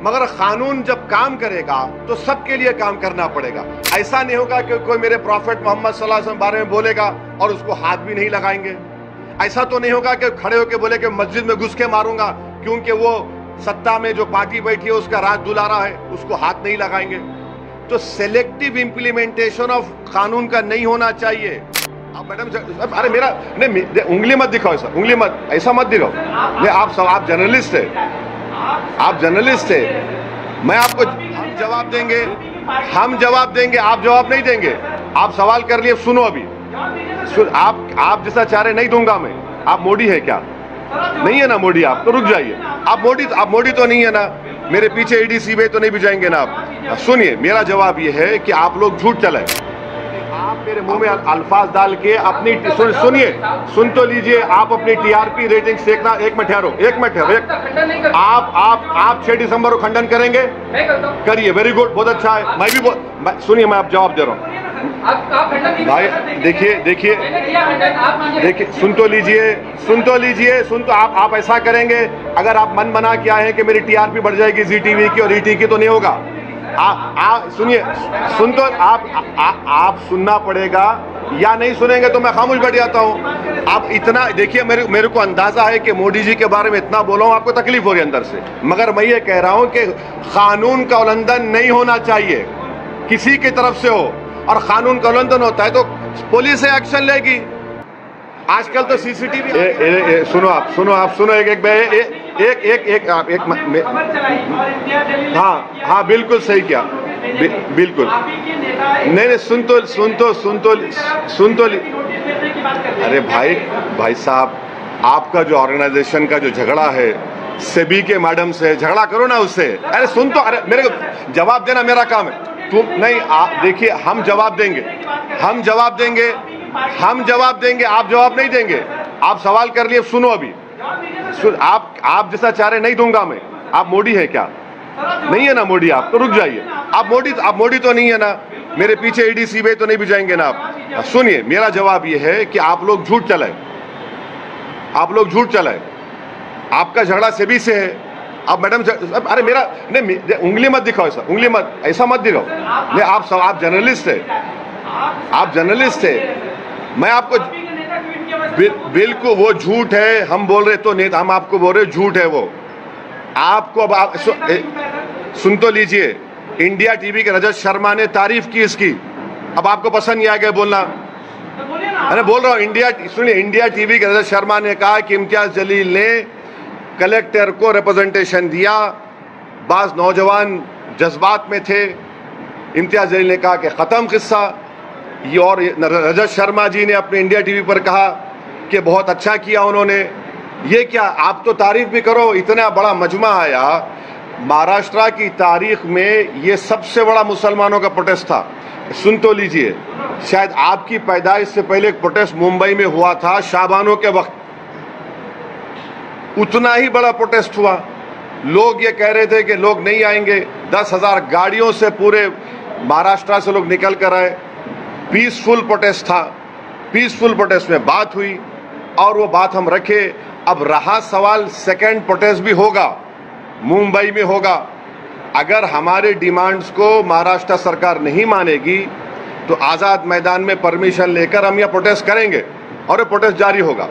मगर कानून जब काम करेगा तो सबके लिए काम करना पड़ेगा। ऐसा नहीं होगा कि कोई मेरे प्रॉफेट मोहम्मद सल्लल्लाहु अलैहि वसल्लम बारे में बोलेगा और उसको हाथ भी नहीं लगाएंगे। ऐसा तो नहीं होगा कि खड़े होकर बोले कि मस्जिद में घुस के मारूंगा क्योंकि वो सत्ता में जो पार्टी बैठी है उसका राज दुलारा है, उसको हाथ नहीं लगाएंगे। तो सेलेक्टिव इंप्लीमेंटेशन ऑफ कानून का नहीं होना चाहिए। आप मैडम, अरे मेरा नहीं, उंगली मत दिखाओ सर, उंगली मत, ऐसा मत दिखाओ। नहीं, आप जर्नलिस्ट है, आप जर्नलिस्ट है। मैं आपको हम जवाब देंगे, आप जवाब नहीं देंगे। आप सवाल कर लिए, सुनो अभी आप जैसा चाह रहे नहीं दूंगा मैं। आप मोदी है क्या? नहीं है ना मोदी, आप तो रुक जाइए। आप मोदी तो नहीं है ना, मेरे पीछे ईडी सीबीआई तो नहीं भिजाएंगे ना आप। सुनिए, मेरा जवाब ये है कि आप लोग झूठ चलाए। आप मेरे मुंह में अल्फाज डाल के अपनी सुनिए, सुन तो लीजिए। आप अपनी टीआरपी रेटिंग देखना। एक मिनट ठहरो, आप 6 दिसंबर को खंडन करेंगे? करिए, वेरी गुड, बहुत अच्छा है। मैं भी सुनिए, मैं आप जवाब दे रहा हूँ भाई। देखिए, सुन तो लीजिए। आप ऐसा करेंगे, अगर आप मन बना के आए हैं कि मेरी टीआरपी बढ़ जाएगी जी टीवी की और ईटी की, तो नहीं होगा। सुनिए, आप सुनना पड़ेगा, या नहीं सुनेंगे तो मैं खामोश बैठ जाता हूं। आप इतना देखिए, मेरे को अंदाजा है कि मोदी जी के बारे में इतना बोला हूं, आपको तकलीफ हो रही है अंदर से, मगर मैं ये कह रहा हूं कि कानून का उल्लंघन नहीं होना चाहिए किसी की तरफ से हो, और कानून का उल्लंघन होता है तो पुलिस एक्शन लेगी। आजकल तो सीसीटीवी सुनो, हाँ बिल्कुल सही किया, बिल्कुल नहीं, सुन तो अरे भाई साहब, आपका जो ऑर्गेनाइजेशन का जो झगड़ा है सेबी के मैडम से, झगड़ा करो ना उससे। अरे सुन तो, अरे मेरे को जवाब देना मेरा काम है। तुम नहीं, देखिए, हम जवाब देंगे, आप जवाब नहीं देंगे। आप सवाल कर लिए, सुनो अभी आप जैसा चाह रहे नहीं दूंगा मैं। आप मोदी है क्या? नहीं है ना मोदी, आप तो रुक जाइए। आप मोदी तो नहीं है ना, मेरे पीछे ईडी सीबीआई तो नहीं भिजाएंगे ना आप। सुनिए, मेरा जवाब यह है कि आप लोग झूठ चलाए, आपका झगड़ा सेबी से है। अब मैडम, अरे मेरा नहीं, उंगली मत दिखाओ सर, उंगली मत, ऐसा मत दिखाओ। नहीं, आप जर्नलिस्ट है। मैं आपको बिल्कुल, वो झूठ है, हम बोल रहे तो नहीं, हम आपको बोल रहे झूठ है वो। आपको अब सुन तो लीजिए। इंडिया टीवी के रजत शर्मा ने तारीफ की इसकी, अब आपको पसंद नहीं आ गया बोलना। अरे बोल रहा हूँ, सुनिए, इंडिया टीवी के रजत शर्मा ने कहा कि इम्तियाज जलील ने कलेक्टर को रिप्रेजेंटेशन दिया, बाज नौजवान जज्बात में थे। इम्तियाज जलील ने कहा कि खत्म किस्सा ये, और रजत शर्मा जी ने अपने इंडिया टीवी पर कहा कि बहुत अच्छा किया उन्होंने। ये क्या, आप तो तारीफ भी करो, इतना बड़ा मजमा आया। महाराष्ट्र की तारीख में ये सबसे बड़ा मुसलमानों का प्रोटेस्ट था। सुन तो लीजिए, शायद आपकी पैदाइश से पहले एक प्रोटेस्ट मुंबई में हुआ था शाबानों के वक्त, उतना ही बड़ा प्रोटेस्ट हुआ। लोग ये कह रहे थे कि लोग नहीं आएंगे, 10,000 गाड़ियों से पूरे महाराष्ट्र से लोग निकल कर आए। पीसफुल प्रोटेस्ट था, पीसफुल प्रोटेस्ट में बात हुई और वो बात हम रखे। अब रहा सवाल, सेकेंड प्रोटेस्ट भी होगा, मुंबई में होगा। अगर हमारे डिमांड्स को महाराष्ट्र सरकार नहीं मानेगी तो आजाद मैदान में परमिशन लेकर हम यह प्रोटेस्ट करेंगे और ये प्रोटेस्ट जारी होगा।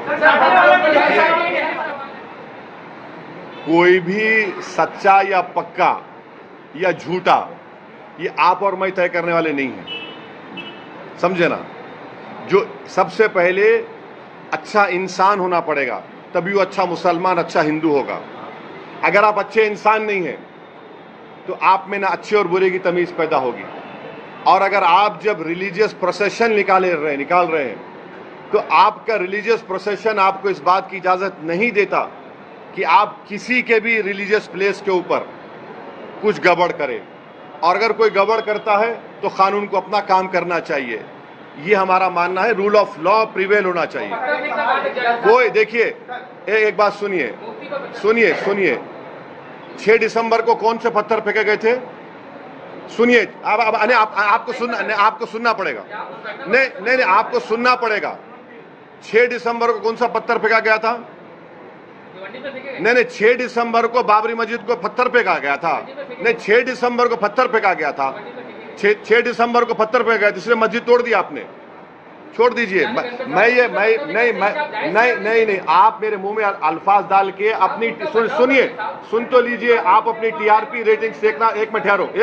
कोई भी सच्चा या पक्का या झूठा, ये आप और मैं तय करने वाले नहीं हैं, समझे ना। जो सबसे पहले अच्छा इंसान होना पड़ेगा, तभी वो अच्छा मुसलमान, अच्छा हिंदू होगा। अगर आप अच्छे इंसान नहीं हैं तो आप में ना अच्छे और बुरे की तमीज पैदा होगी। और अगर आप जब रिलीजियस प्रोसेशन निकाल रहे हैं तो आपका रिलीजियस प्रोसेशन आपको इस बात की इजाजत नहीं देता कि आप किसी के भी रिलीजियस प्लेस के ऊपर कुछ गड़बड़ करें। और अगर कोई गड़बड़ करता है तो कानून को अपना काम करना चाहिए, ये हमारा मानना है। रूल ऑफ लॉ प्रिवेल होना चाहिए। कोई देखिए, एक बात सुनिए, 6 दिसंबर को कौन से पत्थर फेंके गए थे? सुनिए, आपको सुनना पड़ेगा। नहीं, आपको सुनना पड़ेगा। 6 दिसंबर को कौन सा पत्थर फेंका गया था? नहीं नहीं, 6 दिसंबर को बाबरी मस्जिद को पत्थर फेंका गया था। नहीं, 6 दिसंबर को पत्थर फेंका गया था। 6 दिसंबर को पत्थर फेंका गया, इसलिए मस्जिद तोड़ दी आपने। छोड़ दीजिए। नहीं, आप मेरे मुंह में अल्फाज डाल के अपनी सुनिए, सुन तो लीजिए। आप अपनी टीआरपी रेटिंग देखना। एक मिनट ठहरो।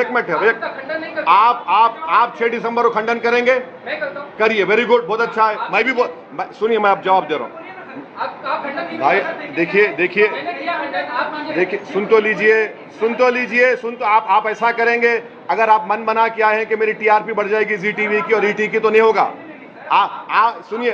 आप 6 दिसंबर को खंडन करेंगे? करिए, वेरी गुड, बहुत अच्छा है। मैं भी सुनिए, मैं आप जवाब दे रहा हूँ भाई। देखिए, सुन तो लीजिए। आप ऐसा करेंगे, अगर आप मन बना के आए हैं कि मेरी टीआरपी बढ़ जाएगी जी टीवी की और ईटी की, तो नहीं होगा। सुनिए,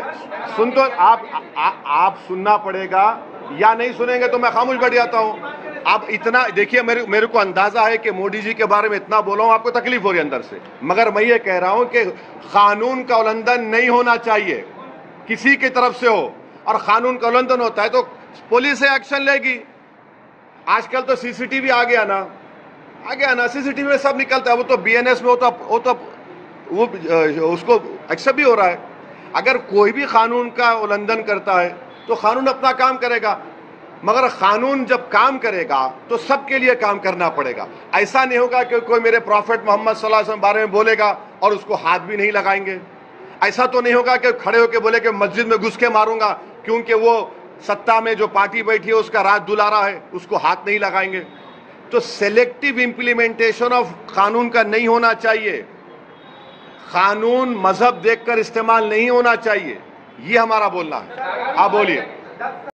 आप सुनना पड़ेगा, या नहीं सुनेंगे तो मैं खामोश बैठ जाता हूं। आप इतना देखिए, मेरे को अंदाजा है कि मोदी जी के बारे में इतना बोला हूं, आपको तकलीफ हो रही है अंदर से, मगर मैं ये कह रहा हूं कि कानून का उल्लंघन नहीं होना चाहिए, किसी की तरफ से हो, और कानून का उल्लंघन होता है तो पुलिस एक्शन लेगी। आजकल तो सीसीटीवी आ गया ना, सीसीटीवी में सब निकलता है। वो तो बीएनएस में वो उसको एक्सेप्ट भी हो रहा है। अगर कोई भी कानून का उल्लंघन करता है तो कानून अपना काम करेगा, मगर कानून जब काम करेगा तो सबके लिए काम करना पड़ेगा। ऐसा नहीं होगा कि कोई मेरे प्रॉफेट मोहम्मद सल्लल्लाहु अलैहि वसल्लम बारे में बोलेगा और उसको हाथ भी नहीं लगाएंगे। ऐसा तो नहीं होगा कि खड़े होकर बोले कि मस्जिद में घुस के मारूंगा, क्योंकि वो सत्ता में जो पार्टी बैठी है उसका राज दुलारा है, उसको हाथ नहीं लगाएंगे। तो सेलेक्टिव इंप्लीमेंटेशन ऑफ कानून का नहीं होना चाहिए। कानून मजहब देखकर इस्तेमाल नहीं होना चाहिए, ये हमारा बोलना है। आप बोलिए।